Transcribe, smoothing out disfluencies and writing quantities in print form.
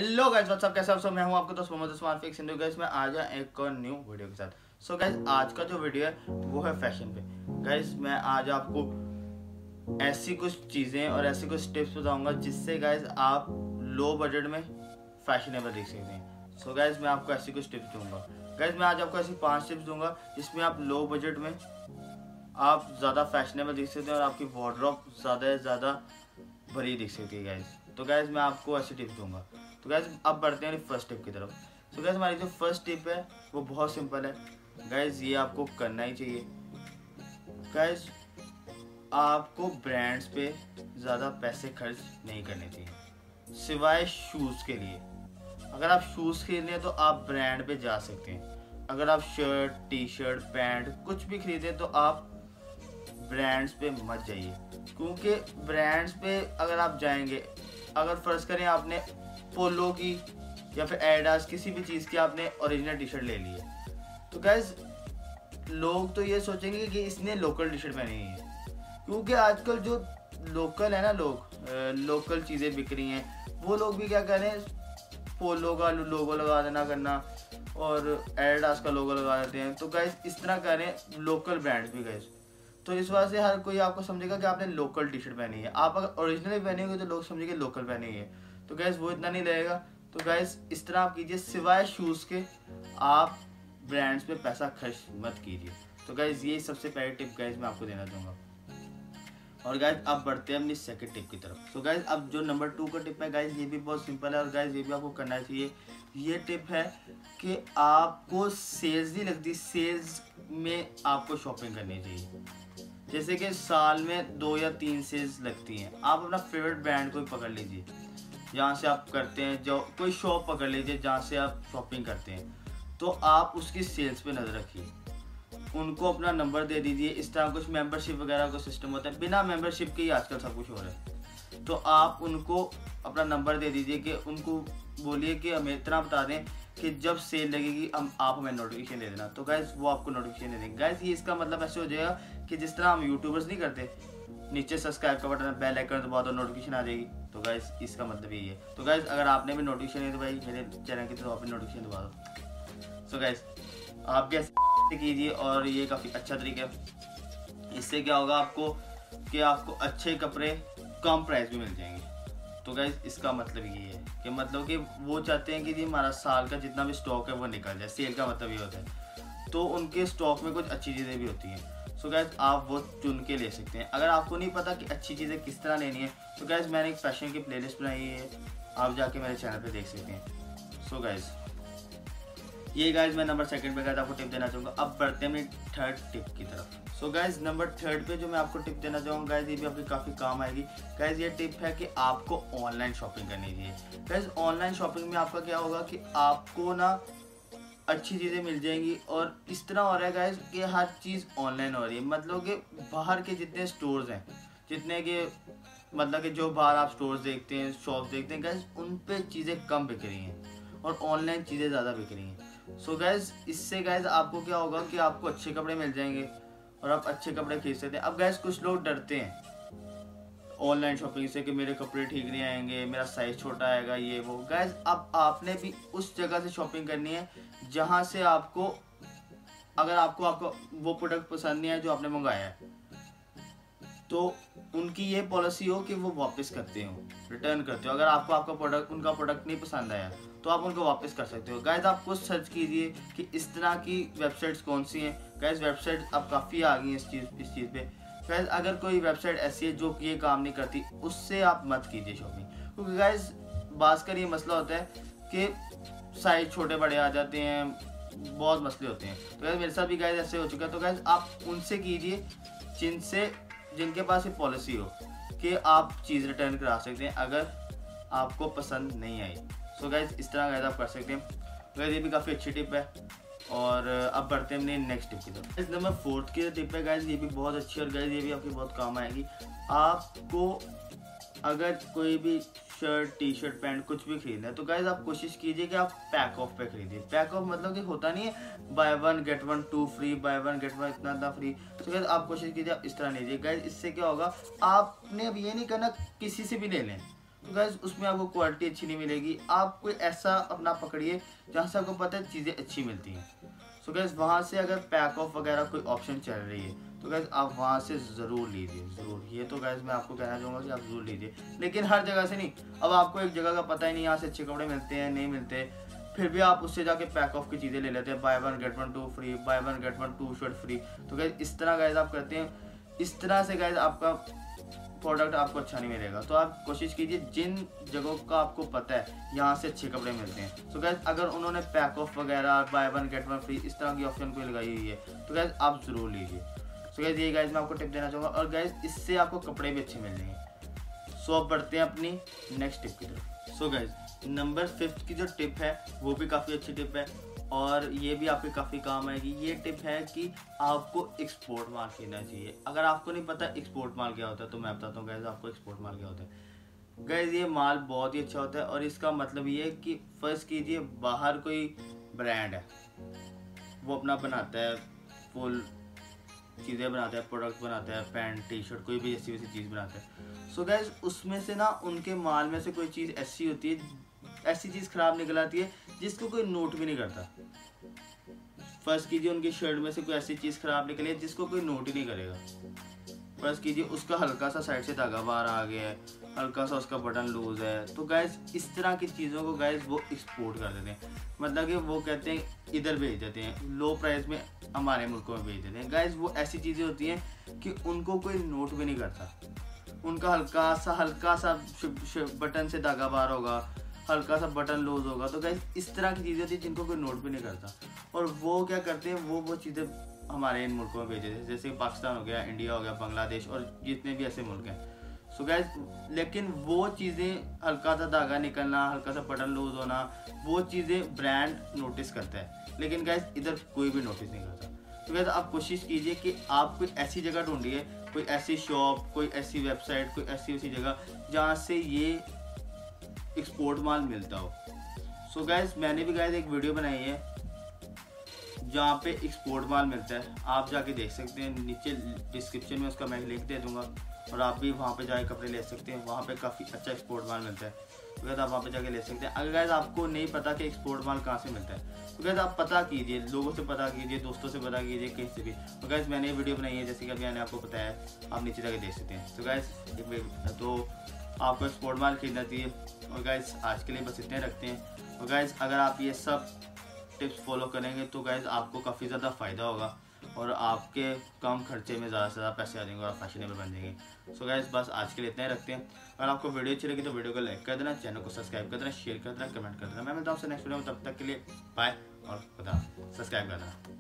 Hello guys, WhatsApp, कैसे आप सब। मैं हूं आपको दोस्त मोहम्मद उस्मान रफीक सिंधु। गाइस मैं आ गया एक और न्यू वीडियो के साथ। सो गाइस आज का जो वीडियो है वो है फैशन पे। गाइस मैं आज आपको ऐसी कुछ चीज़ें और ऐसी कुछ टिप्स बताऊंगा जिससे गाइस आप लो बजट में फैशनेबल दिख सकते हैं। सो गाइस मैं आपको ऐसी कुछ टिप्स दूंगा। गाइस मैं आज आपको ऐसी 5 टिप्स दूंगा जिसमें आप लो बजट में आप ज़्यादा फैशनेबल दिख सकते हैं और आपकी वार्डरोब ज़्यादा से ज़्यादा भरी दिख सकती है गाइस। तो गाइस मैं आपको ऐसी टिप्स दूंगा। तो गाइस अब बढ़ते हैं फर्स्ट टिप की तरफ। तो गाइस हमारी जो फर्स्ट टिप है वो बहुत सिंपल है। गाइस ये आपको करना ही चाहिए। गाइस आपको ब्रांड्स पे ज़्यादा पैसे खर्च नहीं करने चाहिए सिवाय शूज़ के लिए। अगर आप शूज़ खरीदने हैं तो आप ब्रांड पे जा सकते हैं। अगर आप शर्ट, टी शर्ट, पैंट कुछ भी खरीदें तो आप ब्रांड्स पे मत जाइए, क्योंकि ब्रांड्स पे अगर आप जाएंगे, अगर फ़र्ज़ करें आपने पोलो की या फिर एडिडास किसी भी चीज़ की आपने ओरिजिनल टी शर्ट ले ली है, तो गाइस लोग तो ये सोचेंगे कि इसने लोकल टी शर्ट पहनी है। क्योंकि आजकल जो लोकल है ना, लोकल चीज़ें बिक रही हैं, वो लोग भी क्या कर रहे हैं, पोलो का लोगो लगा देना करना और एडिडास का लोगो लगा देते हैं। तो गाइस इस तरह कर रहे हैं लोकल ब्रांड्स भी गाइस। तो इस वजह से हर कोई आपको समझेगा कि आपने लोकल टी शर्ट पहनी है। आप अगर ओरिजिनल पहने होंगे तो लोग समझेंगे लोकल पहनी है। तो गैस वो इतना नहीं लगेगा। तो गैस इस तरह आप कीजिए, सिवाय शूज़ के आप ब्रांड्स पे पैसा खर्च मत कीजिए। तो गैस ये सबसे पहली टिप गैस मैं आपको देना चाहूँगा। और गाइस अब बढ़ते हैं अपनी सेकंड टिप की तरफ। तो गाइस अब जो नंबर 2 का टिप है गाइस, ये भी बहुत सिंपल है और गाइस ये भी आपको करना चाहिए। ये टिप है कि आपको सेल्स नहीं लगती, सेल्स में आपको शॉपिंग करनी चाहिए। जैसे कि साल में 2 या 3 सेल्स लगती हैं। आप अपना फेवरेट ब्रांड कोई पकड़ लीजिए जहाँ से आप करते हैं, जो कोई शॉप पकड़ लीजिए जहाँ से आप शॉपिंग करते हैं, तो आप उसकी सेल्स पे नज़र रखिए, उनको अपना नंबर दे दीजिए। इस तरह कुछ मेंबरशिप वगैरह का सिस्टम होता है, बिना मेंबरशिप के ही आजकल सब कुछ हो रहा है। तो आप उनको अपना नंबर दे दीजिए कि उनको बोलिए कि हमें इतना बता दें कि जब सेल लगेगी आप हमें नोटिफिकेशन दे देना। तो गाइस वो आपको नोटिफिकेशन दे देंगे। गाइस ये इसका मतलब ऐसे हो जाएगा कि जिस तरह हम यूट्यूबर्स नहीं करते, नीचे सब्सक्राइब का बटन है, बेल आइकन दबा दो, नोटिफिकेशन आ जाएगी। तो गाइस इसका मतलब यही है। तो गाइस अगर आपने भी नोटिफिकेशन नहीं दबाई मेरे चैनल की, तो आप भी नोटिफिकेशन दबा दो। सो गाइस आप भी ऐसे कीजिए और ये काफ़ी अच्छा तरीका है। इससे क्या होगा आपको कि आपको अच्छे कपड़े कम प्राइस में मिल जाएंगे। तो गाइस इसका मतलब ये है कि मतलब कि वो चाहते हैं कि जी हमारा साल का जितना भी स्टॉक है वो निकल जाए। सेल का मतलब ये होता है। तो उनके स्टॉक में कुछ अच्छी चीज़ें भी होती हैं। सो गाइस आप वो चुन के ले सकते हैं। अगर आपको नहीं पता कि अच्छी चीज़ें किस तरह लेनी है, तो गाइस मैंने एक फैशन की प्लेलिस्ट बनाई है, आप जाके मेरे चैनल पे देख सकते हैं। सो गाइस ये गाइस मैं नंबर 2 पे गाइस आपको टिप देना चाहूँगा। अब बढ़ते हैं मेरी 3rd टिप की तरफ। सो गाइस नंबर 3 पे जो मैं आपको टिप देना चाहूँगा गाइस, ये भी आपकी काफ़ी काम आएगी। गाइस ये टिप है कि आपको ऑनलाइन शॉपिंग करनी चाहिए। गाइस ऑनलाइन शॉपिंग में आपका क्या होगा कि आपको ना अच्छी चीज़ें मिल जाएंगी। और इस तरह हो रहा है गाइस कि हर चीज़ ऑनलाइन हो रही है। मतलब कि बाहर के जितने स्टोर्स हैं, जितने के मतलब कि जो बाहर आप स्टोर्स देखते हैं, शॉप देखते हैं गाइस, उन पर चीज़ें कम बिक रही हैं और ऑनलाइन चीज़ें ज़्यादा बिक रही हैं। सो गाइस इससे गाइस आपको क्या होगा कि आपको अच्छे कपड़े मिल जाएंगे और आप अच्छे कपड़े खरीद सकते हैं। अब गाइस कुछ लोग डरते हैं ऑनलाइन शॉपिंग से कि मेरे कपड़े ठीक नहीं आएंगे, मेरा साइज छोटा आएगा, ये वो। गाइस अब आपने भी उस जगह से शॉपिंग करनी है जहां से आपको, अगर आपको वो प्रोडक्ट पसंद नहीं है जो आपने मंगाया है, तो उनकी ये पॉलिसी हो कि वो वापस करते हो, रिटर्न करते हो। अगर आपको उनका प्रोडक्ट नहीं पसंद आया तो आप उनको वापस कर सकते हो। गाइस आपको सर्च कीजिए कि इस तरह की वेबसाइट्स कौन सी हैं। गाइस वेबसाइट अब काफ़ी आ गई हैं इस चीज़ पे। गाइस अगर कोई वेबसाइट ऐसी है जो कि ये काम नहीं करती, उससे आप मत कीजिए शॉपिंग। क्योंकि गाइस बात कर ये मसला होता है कि साइज छोटे बड़े आ जाते हैं, बहुत मसले होते हैं। तो गाइस मेरे साथ भी गाइस ऐसे हो चुका है। तो गाइस आप उनसे कीजिए जिनके पास ये पॉलिसी हो कि आप चीज़ रिटर्न करा सकते हैं अगर आपको पसंद नहीं आई। सो गाइस इस तरह गाइस आप कर सकते हैं। गाइस ये भी काफ़ी अच्छी टिप है। और अब बढ़ते हैं अपने नेक्स्ट टिप की तरफ। नंबर 4 की टिप है गाइस, ये भी बहुत अच्छी है और गाइस ये भी आपकी बहुत काम आएगी। आपको अगर कोई भी शर्ट, टी शर्ट, पैंट कुछ भी खरीदना है, तो गाइस आप कोशिश कीजिए कि आप पैक ऑफ पे खरीदिए। पैक ऑफ मतलब कि होता नहीं है buy 1 get 1 2 free, buy 1 get 1 इतना फ्री। तो गाइस आप कोशिश कीजिए आप इस तरह लीजिए। गाइस इससे क्या होगा, आपने अब ये नहीं करना किसी से भी ले लें, तो गाइस उसमें आपको क्वालिटी अच्छी नहीं मिलेगी। आप कोई ऐसा अपना पकड़िए जहाँ से आपको पता है चीज़ें अच्छी मिलती हैं। सो गाइस वहाँ से अगर पैक ऑफ वगैरह कोई ऑप्शन चल रही है तो गाइस आप वहाँ से ज़रूर लीजिए, ज़रूर। ये तो गाइस मैं आपको कहना चाहूँगा कि आप ज़रूर लीजिए, लेकिन हर जगह से नहीं। अब आपको एक जगह का पता ही नहीं यहाँ से अच्छे कपड़े मिलते हैं नहीं मिलते, फिर भी आप उससे जाके पैक ऑफ की चीज़ें ले लेते हैं, buy one get one two free, buy one get one two shirt free. तो गाइस इस तरह गाइस आप करते हैं, इस तरह से गाइस आपका प्रोडक्ट आपको अच्छा नहीं मिलेगा। तो आप कोशिश कीजिए जिन जगहों का आपको पता है यहाँ से अच्छे कपड़े मिलते हैं। तो गाइस अगर उन्होंने पैक ऑफ वगैरह, buy one get one free इस तरह की ऑप्शन कोई लगाई हुई है तो गाइस आप ज़रूर लीजिए। सो गाइस ये गाइस मैं आपको टिप देना चाहूँगा, और गाइस इससे आपको कपड़े भी अच्छे मिल जाएंगे। सो अब बढ़ते हैं अपनी नेक्स्ट टिप की तरफ। सो गाइस नंबर 5 की जो टिप है वो भी काफ़ी अच्छी टिप है, और ये भी आपके काफ़ी काम आएगी। ये टिप है कि आपको एक्सपोर्ट माल खरीदना चाहिए। अगर आपको नहीं पता एक्सपोर्ट माल क्या होता है तो मैं बताता हूँ गाइस आपको एक्सपोर्ट माल क्या होता है। गाइस ये माल बहुत ही अच्छा होता है, और इसका मतलब ये है कि फर्स्ट कीजिए बाहर कोई ब्रांड है, वो अपना बनाता है, फुल चीज़ें बनाता है, प्रोडक्ट बनाता है, पैंट टी शर्ट कोई भी ऐसी वैसी चीज़ बनाता है। सो गाइस उसमें से ना उनके माल में से कोई चीज़ ऐसी होती है, ऐसी चीज़ खराब निकल आती है जिसको कोई नोट भी नहीं करता। फर्स्ट कीजिए उनकी शर्ट में से कोई ऐसी चीज़ खराब निकली है जिसको कोई नोट ही नहीं करेगा। फर्स्ट कीजिए उसका हल्का सा साइड से धागा बाहर आ गया है, हल्का सा उसका बटन लूज है, तो गाइस इस तरह की चीज़ों को गाइस वो एक्सपोर्ट कर देते हैं। मतलब कि वो कहते हैं इधर भेज देते हैं, लो प्राइस में हमारे मुल्कों में भेज देते हैं। गाइस वो ऐसी चीज़ें होती हैं कि उनको कोई नोट भी नहीं करता। उनका हल्का सा बटन से धागा बाहर होगा, हल्का सा बटन लूज होगा, तो गाइस इस तरह की चीज़ें होती है जिनको कोई नोट भी नहीं करता। और वो क्या करते हैं, वो चीज़ें हमारे इन मुल्कों में भेज देते हैं, जैसे पाकिस्तान हो गया, इंडिया हो गया, बांग्लादेश और जितने भी ऐसे मुल्क हैं। सो गाइस लेकिन वो चीज़ें, हल्का सा धागा निकलना, हल्का सा बटन लूज होना, वो चीज़ें ब्रांड नोटिस करता है, लेकिन गाइस इधर कोई भी नोटिस नहीं करता। तो गाइस आप कोशिश कीजिए कि आप कोई ऐसी जगह ढूंढिए, कोई ऐसी शॉप, कोई ऐसी वेबसाइट, कोई ऐसी जगह जहाँ से ये एक्सपोर्ट माल मिलता हो। सो गाइस मैंने भी गाइस एक वीडियो बनाई है जहाँ पे एक्सपोर्ट माल मिलता है, आप जाके देख सकते हैं, नीचे डिस्क्रिप्शन में उसका मैं लिंक दे दूंगा, और आप भी वहाँ पे जाके कपड़े ले सकते हैं। वहाँ पे काफ़ी अच्छा एक्सपोर्ट माल मिलता है, तो गाइस आप वहाँ पे जाके ले सकते हैं। अगर गाइस आपको नहीं पता कि एक्सपोर्ट माल कहाँ से मिलता है तो गाइस आप पता कीजिए, लोगों से पता कीजिए, दोस्तों से पता कीजिए, कहीं से भी। तो गाइस मैंने ये वीडियो बनाई है, जैसे कि मैंने आपको बताया, आप नीचे जाके देख सकते हैं। तो गाइस तो आपको एक्सपोर्ट माल खरीदना चाहिए। और गाइस आज के लिए बस इतने रखते हैं। और गाइस अगर आप ये सब टिप्स फॉलो करेंगे तो गाइस आपको काफ़ी ज़्यादा फ़ायदा होगा, और आपके कम खर्चे में ज़्यादा से ज़्यादा पैसे आ जाएंगे और आप फैशनेबल बन जाएंगे। सो गाइस बस आज के लिए इतना ही रखते हैं। अगर आपको वीडियो अच्छी लगी तो वीडियो को लाइक कर देना, चैनल को सब्सक्राइब कर देना, शेयर कर देना, कमेंट कर देना। मैं मिलता हूँ आपसे नेक्स्ट वीडियो में, तब तक के लिए बाय, और सब्सक्राइब कर देना।